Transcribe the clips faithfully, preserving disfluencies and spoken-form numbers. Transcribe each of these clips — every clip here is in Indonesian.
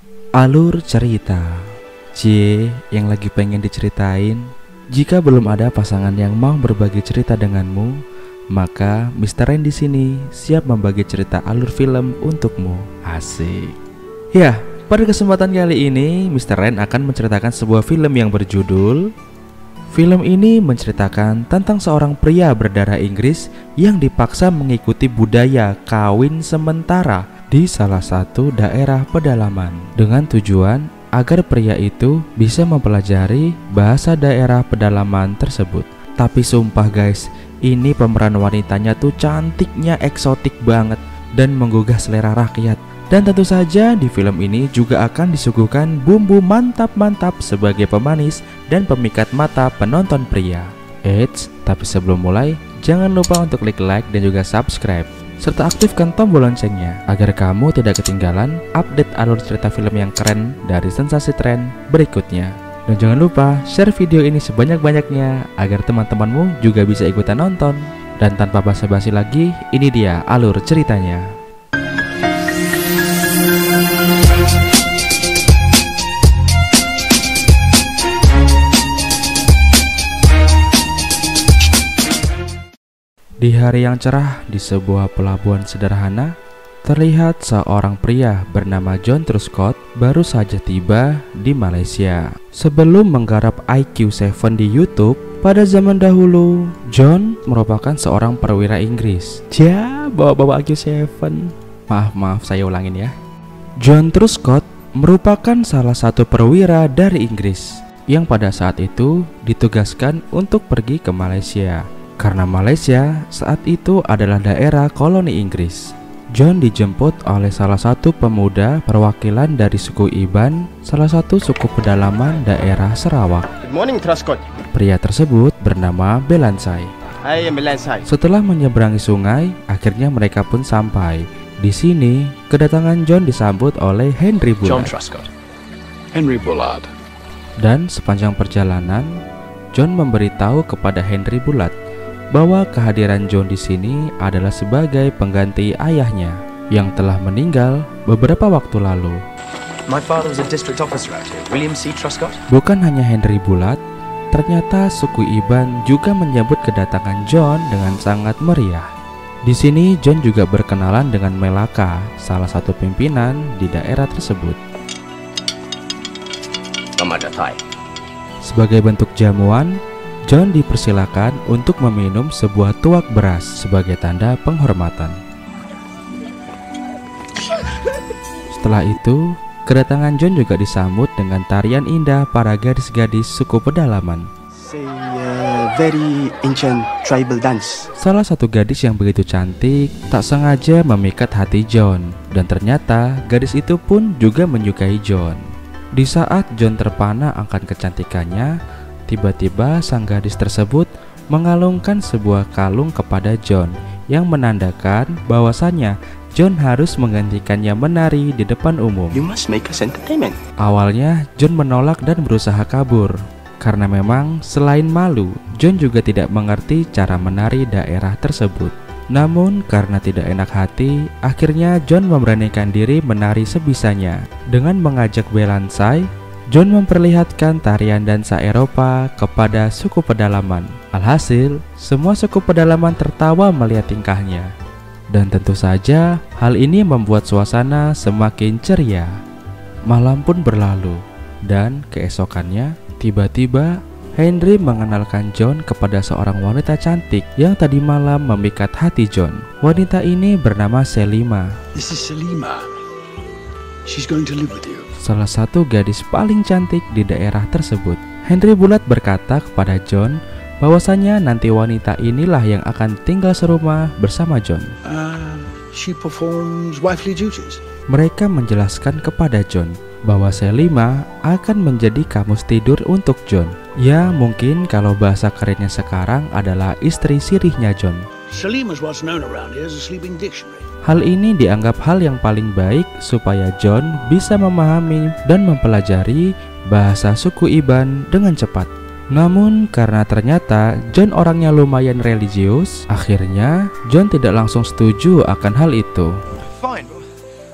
Alur cerita. Cie, yang lagi pengen diceritain. Jika belum ada pasangan yang mau berbagi cerita denganmu, maka mister Rain di sini siap membagi cerita alur film untukmu. Asik. Ya, pada kesempatan kali ini mister Rain akan menceritakan sebuah film yang berjudul. Film ini menceritakan tentang seorang pria berdarah Inggris yang dipaksa mengikuti budaya kawin sementara di salah satu daerah pedalaman dengan tujuan agar pria itu bisa mempelajari bahasa daerah pedalaman tersebut. Tapi sumpah guys, ini pemeran wanitanya tuh cantiknya eksotik banget dan menggugah selera rakyat. Dan tentu saja di film ini juga akan disuguhkan bumbu mantap-mantap sebagai pemanis dan pemikat mata penonton pria. Eits, tapi sebelum mulai, jangan lupa untuk klik like dan juga subscribe serta aktifkan tombol loncengnya agar kamu tidak ketinggalan update alur cerita film yang keren dari Sensasi Tren berikutnya. Dan jangan lupa share video ini sebanyak-banyaknya agar teman-temanmu juga bisa ikutan nonton. Dan tanpa basa-basi lagi, ini dia alur ceritanya. Di hari yang cerah di sebuah pelabuhan sederhana, terlihat seorang pria bernama John Truscott baru saja tiba di Malaysia. Sebelum menggarap I Q tujuh di YouTube, pada zaman dahulu, John merupakan seorang perwira Inggris. Ya, bawa-bawa I Q tujuh. Maaf-maaf, saya ulangin ya. John Truscott merupakan salah satu perwira dari Inggris yang pada saat itu ditugaskan untuk pergi ke Malaysia. Karena Malaysia saat itu adalah daerah koloni Inggris. John dijemput oleh salah satu pemuda perwakilan dari suku Iban, salah satu suku pedalaman daerah Sarawak. Good morning, Truscott. Pria tersebut bernama Belansai. I am Belansai. Setelah menyeberangi sungai, akhirnya mereka pun sampai. Di sini, kedatangan John disambut oleh Henry Bullard. John Truscott. Henry Bullard. Dan sepanjang perjalanan, John memberitahu kepada Henry Bullard bahwa kehadiran John di sini adalah sebagai pengganti ayahnya yang telah meninggal beberapa waktu lalu. My father was a district officer out here, William C. Truscott. Bukan hanya Henry Bullard, ternyata suku Iban juga menyambut kedatangan John dengan sangat meriah. Di sini John juga berkenalan dengan Melaka, salah satu pimpinan di daerah tersebut. Sebagai bentuk jamuan, John dipersilakan untuk meminum sebuah tuak beras sebagai tanda penghormatan. Setelah itu, kedatangan John juga disambut dengan tarian indah para gadis-gadis suku pedalaman. Say, uh, very ancient tribal dance. Salah satu gadis yang begitu cantik tak sengaja memikat hati John, dan ternyata gadis itu pun juga menyukai John. Di saat John terpana akan kecantikannya, tiba-tiba sang gadis tersebut mengalungkan sebuah kalung kepada John yang menandakan bahwasannya John harus menggantikannya menari di depan umum. You must make us entertainment. Awalnya John menolak dan berusaha kabur karena memang selain malu, John juga tidak mengerti cara menari daerah tersebut. Namun karena tidak enak hati, akhirnya John memberanikan diri menari sebisanya dengan mengajak Belansai. John memperlihatkan tarian dansa Eropa kepada suku pedalaman. Alhasil, semua suku pedalaman tertawa melihat tingkahnya. Dan tentu saja, hal ini membuat suasana semakin ceria. Malam pun berlalu, dan keesokannya, tiba-tiba Henry mengenalkan John kepada seorang wanita cantik yang tadi malam memikat hati John. Wanita ini bernama Selima. This is Selima. She's going to live with you. Salah satu gadis paling cantik di daerah tersebut. Henry Bullard berkata kepada John bahwasanya nanti wanita inilah yang akan tinggal serumah bersama John. Uh, she performs wifely duties. Mereka menjelaskan kepada John bahwa Selima akan menjadi kamus tidur untuk John. Ya, mungkin kalau bahasa kerennya sekarang adalah istri sirihnya John. Selima's what's known around here as a sleeping dictionary. Hal ini dianggap hal yang paling baik supaya John bisa memahami dan mempelajari bahasa suku Iban dengan cepat. Namun karena ternyata John orangnya lumayan religius, akhirnya John tidak langsung setuju akan hal itu. Fine.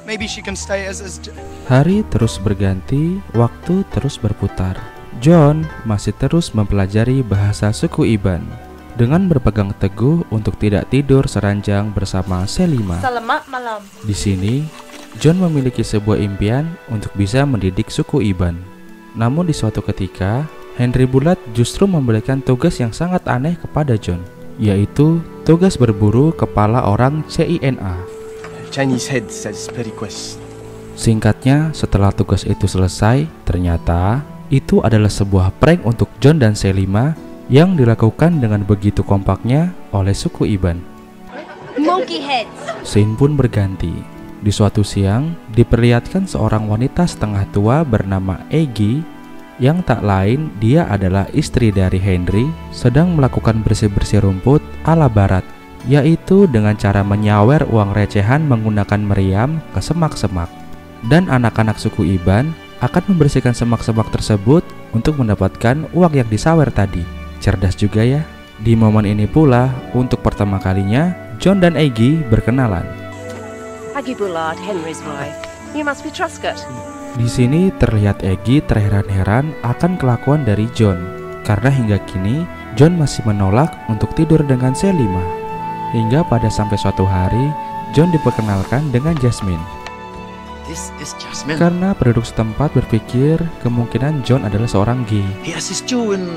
Maybe she can stay as as. Hari terus berganti, waktu terus berputar. John masih terus mempelajari bahasa suku Iban dengan berpegang teguh untuk tidak tidur seranjang bersama Selima. Selamat malam. Di sini, John memiliki sebuah impian untuk bisa mendidik suku Iban. Namun di suatu ketika, Henry Bulat justru memberikan tugas yang sangat aneh kepada John, yaitu tugas berburu kepala orang C I N A. Chinese head says request. Singkatnya, setelah tugas itu selesai, ternyata itu adalah sebuah prank untuk John dan Selima yang dilakukan dengan begitu kompaknya oleh suku Iban. Monkey heads. Scene pun berganti. Di suatu siang, diperlihatkan seorang wanita setengah tua bernama Eggy yang tak lain dia adalah istri dari Henry sedang melakukan bersih-bersih rumput ala barat, yaitu dengan cara menyawer uang recehan menggunakan meriam ke semak-semak. Dan anak-anak suku Iban akan membersihkan semak-semak tersebut untuk mendapatkan uang yang disawer tadi. Cerdas juga ya. Di momen ini pula, untuk pertama kalinya, John dan Eggy berkenalan. Aggie Bullard, Henry's wife. You must be Truscott. Di sini terlihat Eggy terheran-heran akan kelakuan dari John, karena hingga kini John masih menolak untuk tidur dengan Selima. Hingga pada sampai suatu hari, John diperkenalkan dengan Jasmine. This is Jasmine. Karena penduduk setempat berpikir kemungkinan John adalah seorang gay. He assists you in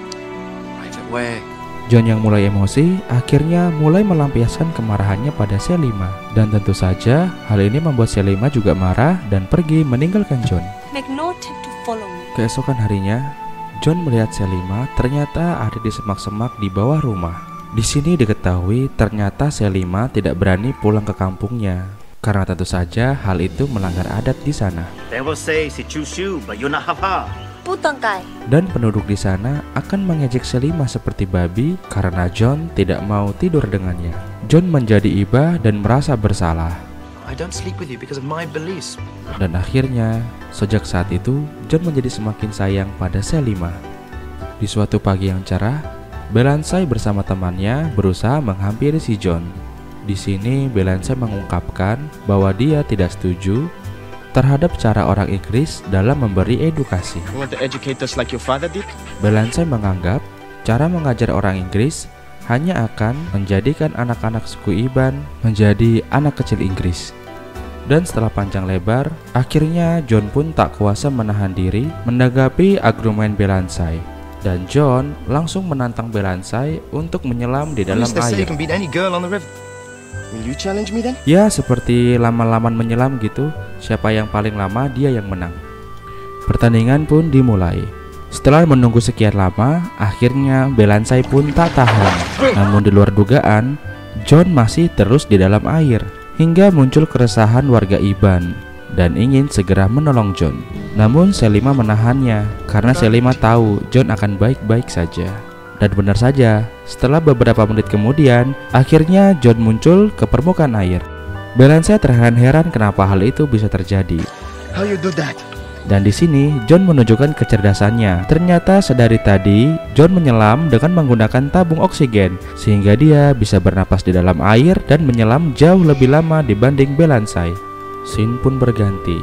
private way. John yang mulai emosi akhirnya mulai melampiaskan kemarahannya pada Selima. Dan tentu saja hal ini membuat Selima juga marah dan pergi meninggalkan John. Make note to follow me. Keesokan harinya, John melihat Selima ternyata ada di semak-semak di bawah rumah. Di sini diketahui ternyata Selima tidak berani pulang ke kampungnya karena tentu saja hal itu melanggar adat di sana. They will say si chu shu, but you not have ha. Putangkai. Dan penduduk di sana akan mengejek Selima seperti babi karena John tidak mau tidur dengannya. John menjadi iba dan merasa bersalah. I don't sleep with you because of my beliefs. Dan akhirnya, sejak saat itu, John menjadi semakin sayang pada Selima. Di suatu pagi yang cerah, Belansai bersama temannya berusaha menghampiri si John. Di sini, Belansai mengungkapkan bahwa dia tidak setuju terhadap cara orang Inggris dalam memberi edukasi. You want to educate us like your father did? Belansai menganggap cara mengajar orang Inggris hanya akan menjadikan anak-anak suku Iban menjadi anak kecil Inggris. Dan setelah panjang lebar, akhirnya John pun tak kuasa menahan diri menanggapi argumen Belansai. Dan John langsung menantang Belansai untuk menyelam di dalam They say you air. can beat any girl on the river. Will you challenge me then? Ya, seperti lama-laman menyelam gitu, siapa yang paling lama dia yang menang. Pertandingan pun dimulai. Setelah menunggu sekian lama, akhirnya Belansai pun tak tahan. Namun di luar dugaan, John masih terus di dalam air, hingga muncul keresahan warga Iban dan ingin segera menolong John. Namun Selima menahannya, karena Selima tahu John akan baik-baik saja. Dan benar saja, setelah beberapa menit kemudian, akhirnya John muncul ke permukaan air. Belansai terheran-heran kenapa hal itu bisa terjadi. How you do that? Dan di sini John menunjukkan kecerdasannya. Ternyata sedari tadi John menyelam dengan menggunakan tabung oksigen, sehingga dia bisa bernapas di dalam air dan menyelam jauh lebih lama dibanding Belansai. Scene pun berganti.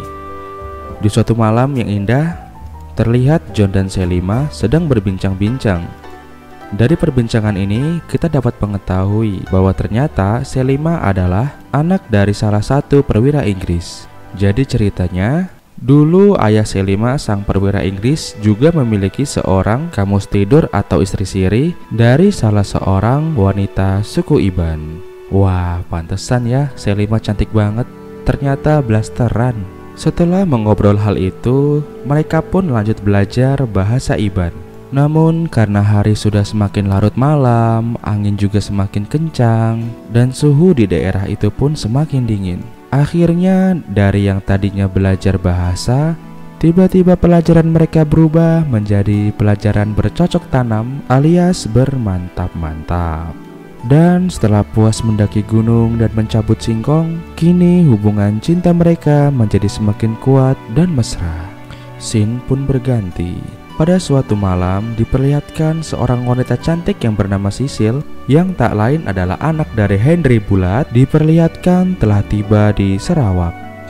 Di suatu malam yang indah, terlihat John dan Selima sedang berbincang-bincang. Dari perbincangan ini, kita dapat mengetahui bahwa ternyata Selima adalah anak dari salah satu perwira Inggris. Jadi ceritanya, dulu ayah Selima sang perwira Inggris juga memiliki seorang kamus tidur atau istri siri dari salah seorang wanita suku Iban. Wah, pantesan ya Selima cantik banget. Ternyata blasteran. Setelah mengobrol hal itu, mereka pun lanjut belajar bahasa Iban. Namun karena hari sudah semakin larut malam, angin juga semakin kencang, dan suhu di daerah itu pun semakin dingin. Akhirnya dari yang tadinya belajar bahasa, tiba-tiba pelajaran mereka berubah menjadi pelajaran bercocok tanam alias bermantap-mantap. Dan setelah puas mendaki gunung dan mencabut singkong, kini hubungan cinta mereka menjadi semakin kuat dan mesra. Scene pun berganti. Pada suatu malam diperlihatkan seorang wanita cantik yang bernama Sisil, yang tak lain adalah anak dari Henry Bulat, diperlihatkan telah tiba di Sarawak.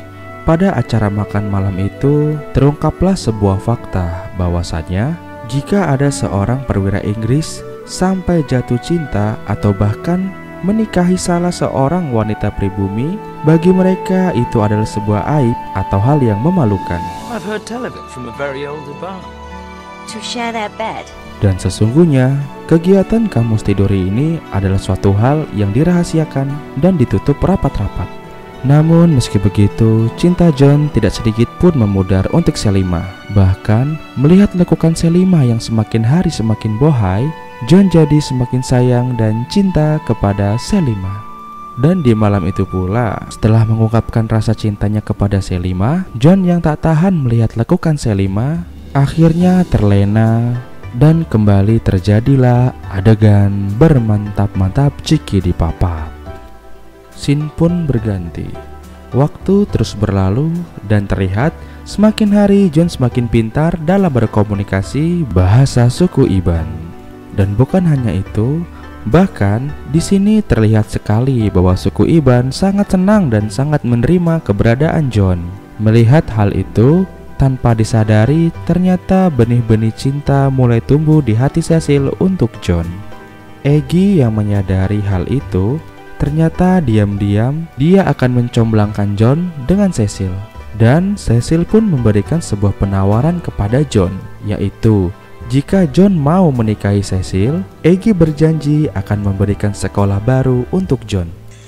pada acara makan malam itu terungkaplah sebuah fakta bahwasanya jika ada seorang perwira Inggris sampai jatuh cinta atau bahkan menikahi salah seorang wanita pribumi, bagi mereka itu adalah sebuah aib atau hal yang memalukan. I've heard tell of it from a very old abad. To share their bed. Dan sesungguhnya, kegiatan kamus tiduri ini adalah suatu hal yang dirahasiakan dan ditutup rapat-rapat. Namun meski begitu, cinta John tidak sedikit pun memudar untuk Selima. Bahkan, melihat lekukan Selima yang semakin hari semakin bohai, John jadi semakin sayang dan cinta kepada Selima. Dan di malam itu pula, setelah mengungkapkan rasa cintanya kepada Selima, John yang tak tahan melihat lekukan Selima, akhirnya terlena dan kembali terjadilah adegan bermantap-mantap ciki di papap. Scene pun berganti. Waktu terus berlalu dan terlihat semakin hari John semakin pintar dalam berkomunikasi bahasa suku Iban. Dan bukan hanya itu, bahkan di sini terlihat sekali bahwa suku Iban sangat senang dan sangat menerima keberadaan John. Melihat hal itu, tanpa disadari ternyata benih-benih cinta mulai tumbuh di hati Cecil untuk John. Eggy yang menyadari hal itu, ternyata diam-diam dia akan mencomblangkan John dengan Cecil. Dan Cecil pun memberikan sebuah penawaran kepada John, yaitu jika John mau menikahi Cecil, Eggy berjanji akan memberikan sekolah baru untuk John.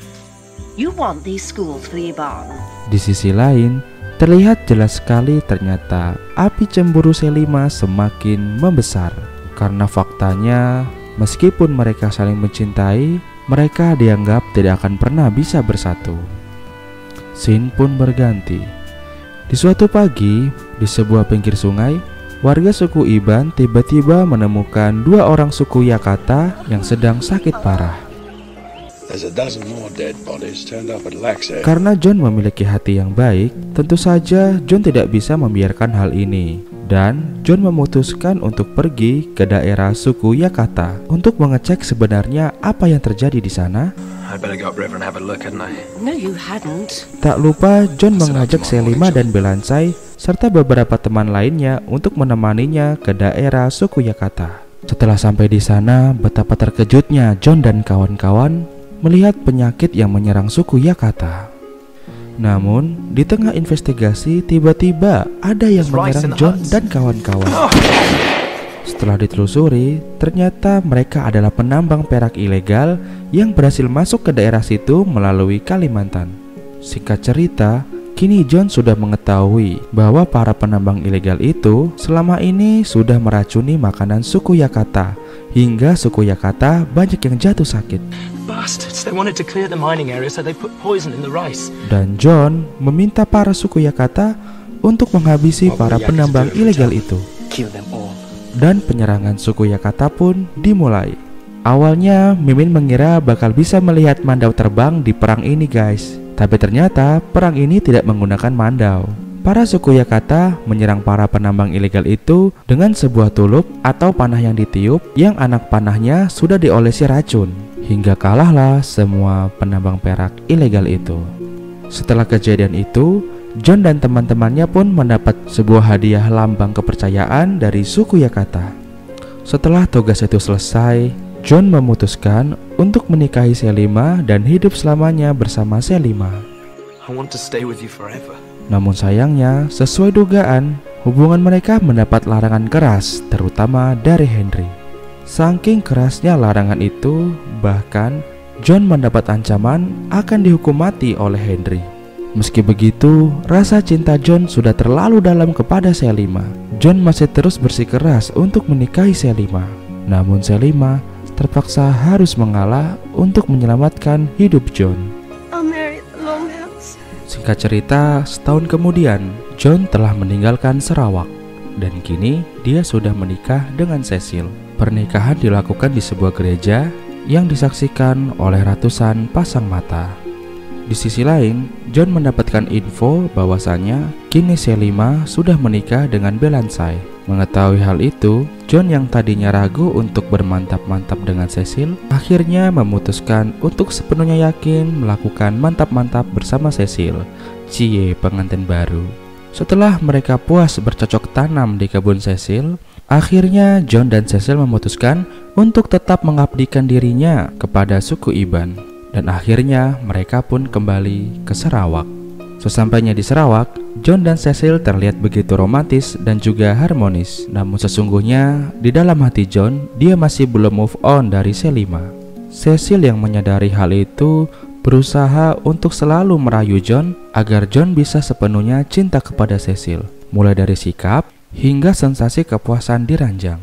You want these schools for the Iban? Di sisi lain, terlihat jelas sekali ternyata api cemburu Selima semakin membesar. Karena faktanya, meskipun mereka saling mencintai, mereka dianggap tidak akan pernah bisa bersatu. Scene pun berganti. Di suatu pagi, di sebuah pinggir sungai, warga suku Iban tiba-tiba menemukan dua orang suku Yakata yang sedang sakit parah. Karena John memiliki hati yang baik, tentu saja John tidak bisa membiarkan hal ini. Dan John memutuskan untuk pergi ke daerah suku Yakata untuk mengecek sebenarnya apa yang terjadi di sana. No, you hadn't. Tak lupa John mengajak Selima dan Belancai serta beberapa teman lainnya untuk menemaninya ke daerah suku Yakata. Setelah sampai di sana, betapa terkejutnya John dan kawan-kawan melihat penyakit yang menyerang suku Yakata. Namun, di tengah investigasi tiba-tiba ada yang menyerang John dan kawan-kawan. Setelah ditelusuri, ternyata mereka adalah penambang perak ilegal yang berhasil masuk ke daerah situ melalui Kalimantan. Singkat cerita, kini John sudah mengetahui bahwa para penambang ilegal itu selama ini sudah meracuni makanan suku Yakata, hingga suku Yakata banyak yang jatuh sakit. Bastards, they wanted to clear the mining area so they put poison in the rice. Dan John meminta para suku Yakata untuk menghabisi para penambang ilegal itu. Kill them all. Dan penyerangan suku Yakata pun dimulai. Awalnya Mimin mengira bakal bisa melihat mandau terbang di perang ini guys. Tapi ternyata perang ini tidak menggunakan mandau. Para suku Yakata menyerang para penambang ilegal itu dengan sebuah tulup atau panah yang ditiup yang anak panahnya sudah diolesi racun. Hingga kalahlah semua penambang perak ilegal itu. Setelah kejadian itu, John dan teman-temannya pun mendapat sebuah hadiah lambang kepercayaan dari suku Yakata. Setelah tugas itu selesai, John memutuskan untuk menikahi Selima dan hidup selamanya bersama Selima. I want to stay with you forever. Namun sayangnya, sesuai dugaan, hubungan mereka mendapat larangan keras, terutama dari Henry. Saking kerasnya larangan itu, bahkan John mendapat ancaman akan dihukum mati oleh Henry. Meski begitu, rasa cinta John sudah terlalu dalam kepada Selima. John masih terus bersikeras untuk menikahi Selima. Namun Selima terpaksa harus mengalah untuk menyelamatkan hidup John. I'll marry the Longhouse. Singkat cerita, setahun kemudian John telah meninggalkan Sarawak. Dan kini dia sudah menikah dengan Cecil. Pernikahan dilakukan di sebuah gereja yang disaksikan oleh ratusan pasang mata. Di sisi lain, John mendapatkan info bahwasannya kini Selima sudah menikah dengan Belancai. Mengetahui hal itu, John yang tadinya ragu untuk bermantap-mantap dengan Cecil, akhirnya memutuskan untuk sepenuhnya yakin melakukan mantap-mantap bersama Cecil. cie pengantin baru. Setelah mereka puas bercocok tanam di kebun Cecil, akhirnya John dan Cecil memutuskan untuk tetap mengabdikan dirinya kepada suku Iban. Dan akhirnya mereka pun kembali ke Sarawak. Sesampainya di Sarawak, John dan Cecil terlihat begitu romantis dan juga harmonis. Namun sesungguhnya di dalam hati John, dia masih belum move on dari Selima. Cecil yang menyadari hal itu berusaha untuk selalu merayu John agar John bisa sepenuhnya cinta kepada Cecil, mulai dari sikap hingga sensasi kepuasan diranjang.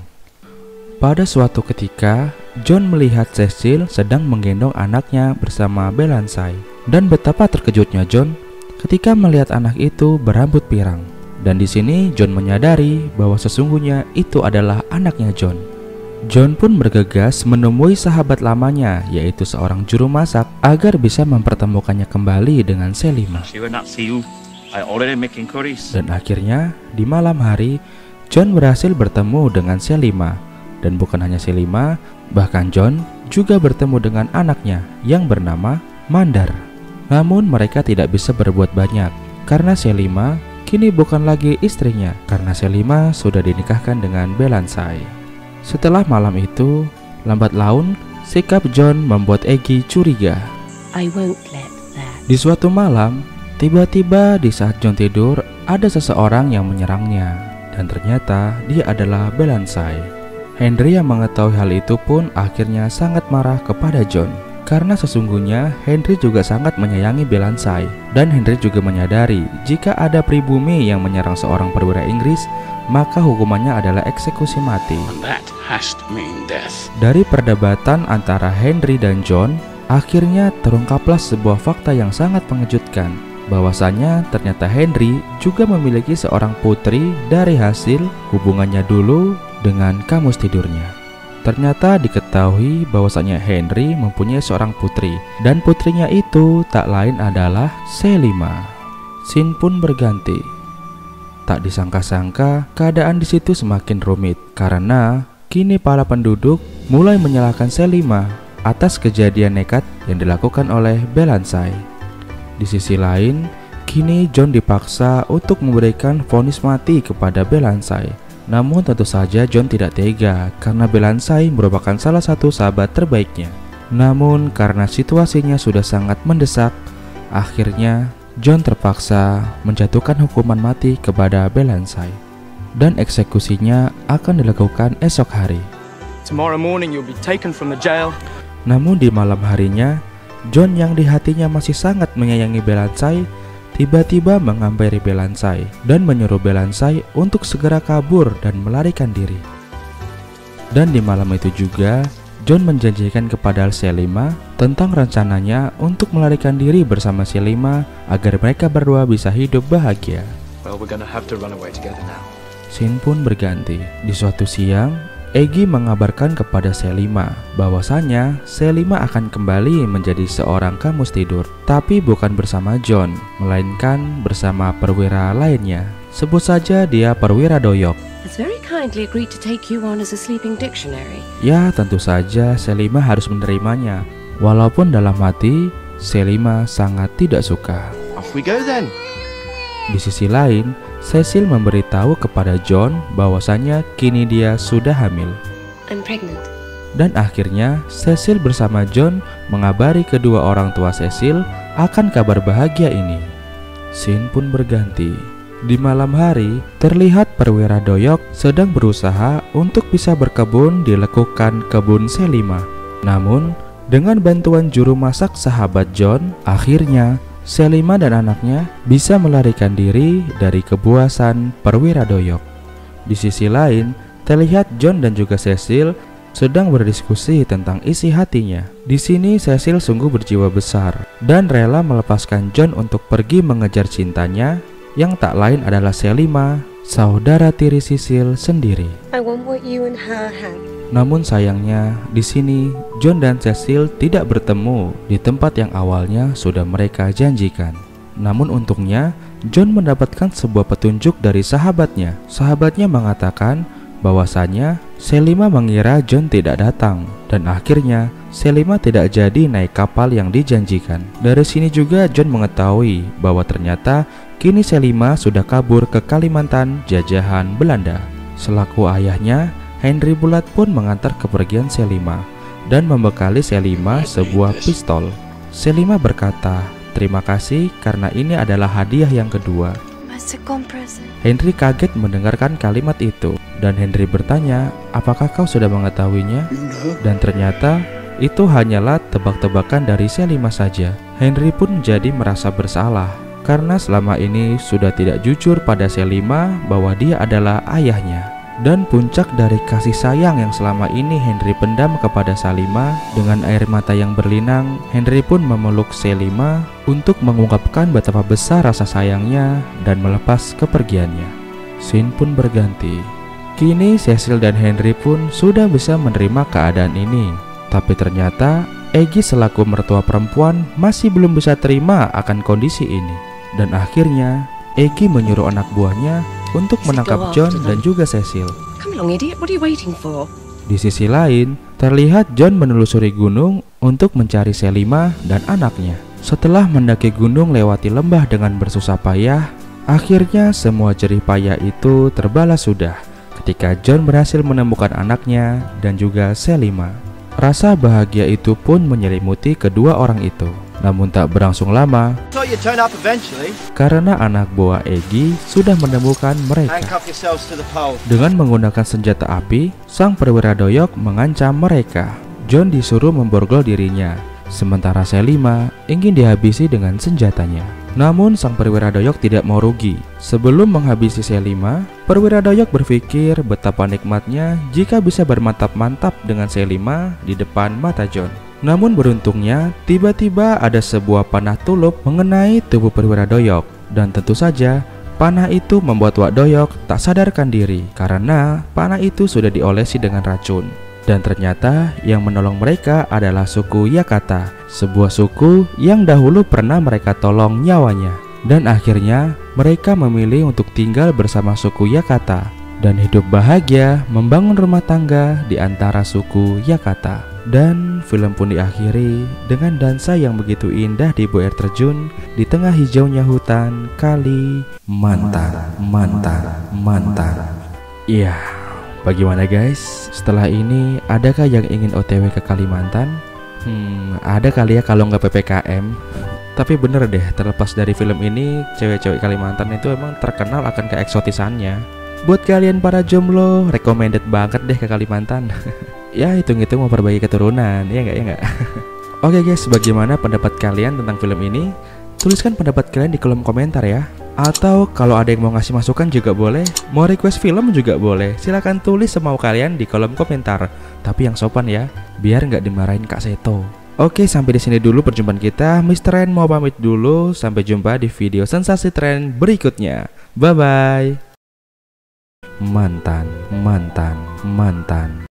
Pada suatu ketika, John melihat Cecil sedang menggendong anaknya bersama Belansai. Dan betapa terkejutnya John ketika melihat anak itu berambut pirang. Dan di sini John menyadari bahwa sesungguhnya itu adalah anaknya John. John pun bergegas menemui sahabat lamanya, yaitu seorang juru masak, agar bisa mempertemukannya kembali dengan Selima. She will not see you. I already making curries. Dan akhirnya di malam hari, John berhasil bertemu dengan Selima. Dan bukan hanya Selima, bahkan John juga bertemu dengan anaknya yang bernama Mandar. Namun mereka tidak bisa berbuat banyak karena Selima kini bukan lagi istrinya, karena Selima sudah dinikahkan dengan Belansai. Setelah malam itu, lambat laun sikap John membuat Eggy curiga. I won't let that. Di suatu malam, tiba-tiba di saat John tidur, ada seseorang yang menyerangnya. Dan ternyata dia adalah Belansai. Henry yang mengetahui hal itu pun akhirnya sangat marah kepada John. Karena sesungguhnya Henry juga sangat menyayangi Belansai. Dan Henry juga menyadari jika ada pribumi yang menyerang seorang perwira Inggris, maka hukumannya adalah eksekusi mati. And that has to mean death. Dari perdebatan antara Henry dan John, akhirnya terungkaplah sebuah fakta yang sangat mengejutkan, bahwasanya ternyata Henry juga memiliki seorang putri dari hasil hubungannya dulu dengan kamus tidurnya. Ternyata diketahui bahwasanya Henry mempunyai seorang putri, dan putrinya itu tak lain adalah Selima. Scene pun berganti. Tak disangka-sangka keadaan di situ semakin rumit karena kini para penduduk mulai menyalahkan Selima atas kejadian nekat yang dilakukan oleh Belansai. Di sisi lain, kini John dipaksa untuk memberikan vonis mati kepada Belansai. Namun tentu saja John tidak tega karena Belansai merupakan salah satu sahabat terbaiknya. Namun karena situasinya sudah sangat mendesak, akhirnya John terpaksa menjatuhkan hukuman mati kepada Belansai. Dan eksekusinya akan dilakukan esok hari. Tomorrow morning you'll be taken from the jail. Namun di malam harinya, John yang di hatinya masih sangat menyayangi Belansai tiba-tiba menghampiri Belansai dan menyuruh Belansai untuk segera kabur dan melarikan diri. Dan di malam itu juga, John menjanjikan kepada Selima tentang rencananya untuk melarikan diri bersama Selima agar mereka berdua bisa hidup bahagia. Well, we're gonna have to run away together now. Scene pun berganti. Di suatu siang, Eggy mengabarkan kepada Selima bahwasanya Selima akan kembali menjadi seorang kamus tidur, tapi bukan bersama John, melainkan bersama perwira lainnya. Sebut saja dia perwira Doyok. Has very kindly agreed to take you on as a sleeping dictionary. Ya, tentu saja Selima harus menerimanya, walaupun dalam hati Selima sangat tidak suka. Off we go then. Di sisi lain, Cecil memberitahu kepada John bahwasanya kini dia sudah hamil. I'm pregnant. Dan akhirnya Cecil bersama John mengabari kedua orang tua Cecil akan kabar bahagia ini. Scene pun berganti. Di malam hari, terlihat perwira Doyok sedang berusaha untuk bisa berkebun di lekukan kebun Selima. Namun, dengan bantuan juru masak sahabat John, akhirnya Selima dan anaknya bisa melarikan diri dari kebuasan perwira Doyok. Di sisi lain, terlihat John dan juga Cecil sedang berdiskusi tentang isi hatinya. Di sini Cecil sungguh berjiwa besar dan rela melepaskan John untuk pergi mengejar cintanya yang tak lain adalah Selima, saudara tiri Cecil sendiri. I want what you and her have. Namun sayangnya, di sini John dan Cecil tidak bertemu di tempat yang awalnya sudah mereka janjikan. Namun untungnya, John mendapatkan sebuah petunjuk dari sahabatnya. Sahabatnya mengatakan bahwasanya Selima mengira John tidak datang, dan akhirnya Selima tidak jadi naik kapal yang dijanjikan. Dari sini juga John mengetahui bahwa ternyata kini Selima sudah kabur ke Kalimantan jajahan Belanda. Selaku ayahnya, Henry Bulat pun mengantar kepergian Selima dan membekali Selima sebuah pistol. Selima berkata, "Terima kasih karena ini adalah hadiah yang kedua." Henry kaget mendengarkan kalimat itu, dan Henry bertanya, "Apakah kau sudah mengetahuinya?" Dan ternyata itu hanyalah tebak-tebakan dari Selima saja. Henry pun jadi merasa bersalah karena selama ini sudah tidak jujur pada Selima bahwa dia adalah ayahnya. Dan puncak dari kasih sayang yang selama ini Henry pendam kepada Selima, dengan air mata yang berlinang, Henry pun memeluk Selima untuk mengungkapkan betapa besar rasa sayangnya dan melepas kepergiannya. Scene pun berganti. Kini Cecil dan Henry pun sudah bisa menerima keadaan ini. Tapi ternyata Eggy selaku mertua perempuan masih belum bisa terima akan kondisi ini. Dan akhirnya Eggy menyuruh anak buahnya untuk menangkap John dan juga Cecil. Come along, idiot. What are you waiting for? Di sisi lain, terlihat John menelusuri gunung untuk mencari Selima dan anaknya. Setelah mendaki gunung lewati lembah dengan bersusah payah, akhirnya semua jerih payah itu terbalas sudah ketika John berhasil menemukan anaknya dan juga Selima. Rasa bahagia itu pun menyelimuti kedua orang itu. Namun tak berlangsung lama, So you turn up eventually. karena anak buah Eggy sudah menemukan mereka. Handcuff yourselves to the pole. Dengan menggunakan senjata api, sang perwira doyok mengancam mereka. John disuruh memborgol dirinya, sementara Selima ingin dihabisi dengan senjatanya. Namun sang perwira doyok tidak mau rugi. Sebelum menghabisi Selima, perwira doyok berpikir betapa nikmatnya jika bisa bermantap-mantap dengan Selima di depan mata John. Namun beruntungnya, tiba-tiba ada sebuah panah tulup mengenai tubuh perwira doyok. Dan tentu saja, panah itu membuat Wak Doyok tak sadarkan diri karena panah itu sudah diolesi dengan racun. Dan ternyata yang menolong mereka adalah suku Yakata, sebuah suku yang dahulu pernah mereka tolong nyawanya. Dan akhirnya mereka memilih untuk tinggal bersama suku Yakata dan hidup bahagia membangun rumah tangga di antara suku Yakata. Dan film pun diakhiri dengan dansa yang begitu indah di bawah air terjun di tengah hijaunya hutan Kalimantan, mantan, mantan. Iya, bagaimana guys? Setelah ini adakah yang ingin O T W ke Kalimantan? Hmm, ada kali ya kalau nggak P P K M. Tapi bener deh, terlepas dari film ini, cewek-cewek Kalimantan itu emang terkenal akan keeksotisannya. Buat kalian para jomblo, recommended banget deh ke Kalimantan. Ya hitung-hitung memperbaiki keturunan, ya nggak ya nggak. Oke guys, bagaimana pendapat kalian tentang film ini? Tuliskan pendapat kalian di kolom komentar ya. Atau kalau ada yang mau ngasih masukan juga boleh, mau request film juga boleh. Silahkan tulis semau kalian di kolom komentar. Tapi yang sopan ya, biar nggak dimarahin Kak Seto. Oke, sampai di sini dulu perjumpaan kita. Mister Ren mau pamit dulu. Sampai jumpa di video sensasi tren berikutnya. Bye bye. Mantan, mantan, mantan.